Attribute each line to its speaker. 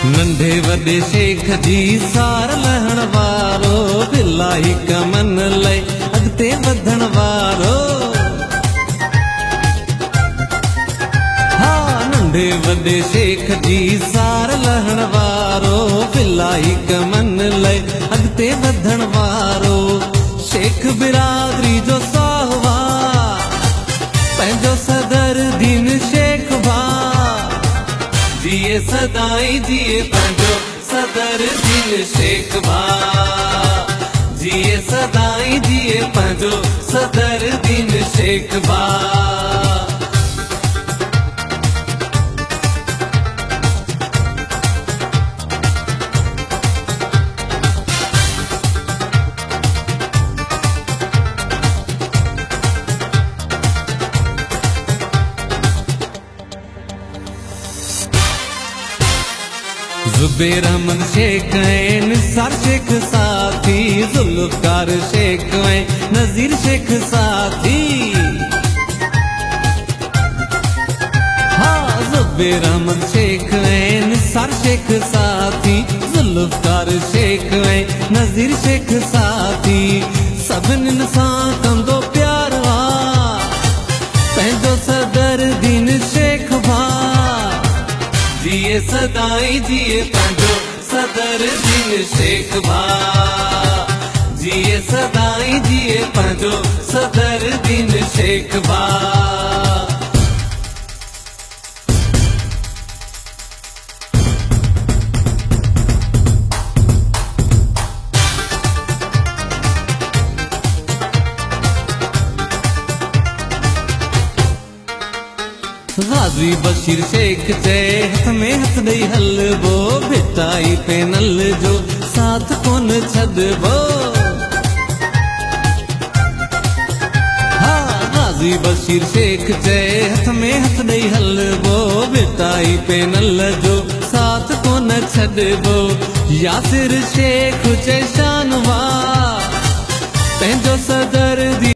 Speaker 1: नंढे वॾे शेख जी सार लहण वारो बिलाही कमन लई अॻिते वधण वारो। हा नंढे वॾे शेख जी सार लहण वारो बिलाही कमन लई अॻिते वधण वारो। शेख बिरादरी जो साहवा पंहिंजो सदर दीन शेख भा जिए सदाई जिए पंहिंजो सदर दीन शेख भा जिए सदाई जिए पंहिंजो सदर दीन शेख भा। ज़ुबैर अहमद शेख ऐं निसार शेख साथी ज़ुल्फ़कार शेख ऐं नज़ीर शेख साथी। हाँ ज़ुबैर अहमद शेख ऐं निसार शेख साथी ज़ुल्फ़कार शेख ऐं नज़ीर शेख साथी। सभिनीनि सां कंदो प्यार पंहिंजो सदर दीन शेख भा जिए सदाई जिए पंहिंजो सदर दीन शेख भा जिए सदाई जिए पंहिंजो सदर दीन शेख भा। गाज़ी बशीर शेख चए हथ में हथ ॾेई हलबो भिटाई पैनल जो साथ कोन छॾबो। हाँ गाज़ी बशीर शेख चए हथ में हथ ॾेई हलबो भिटाई पैनल जो साथ कोन छॾबो। यासिर शेख चए शान वाह पंहिंजो सदर